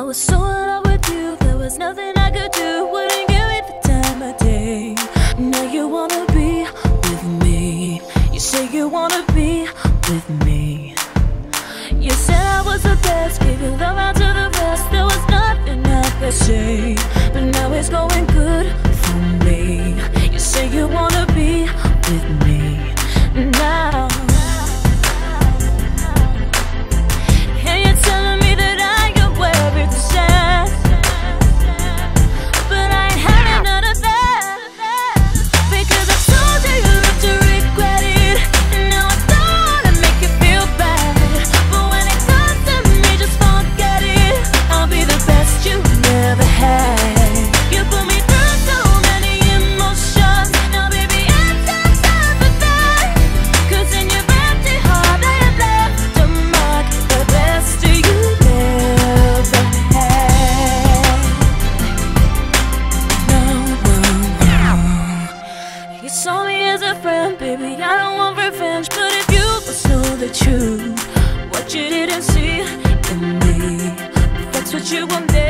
was so in love with you, there was nothing I could do. Wouldn't give it the time of day. Now you wanna be with me. You say you wanna be with me. You said I was the best, gave your love out to the rest. There was nothing I could say, but now it's going good for me. You say you wanna be with me now. And you're telling me that I am where it's at, but I ain't having none of that. Because I told you you love to regret it, and now I don't wanna make you feel bad. But when it comes to me, just forget it. I'll be the best you never had. You put me through so many emotions. Now baby, it's time for that. Cause in your empty heart I have left a mark, the best you never had. No, no, no. You saw me as a friend, baby, I don't want revenge. But if you must know the truth, what you didn't see in me, if that's what you want,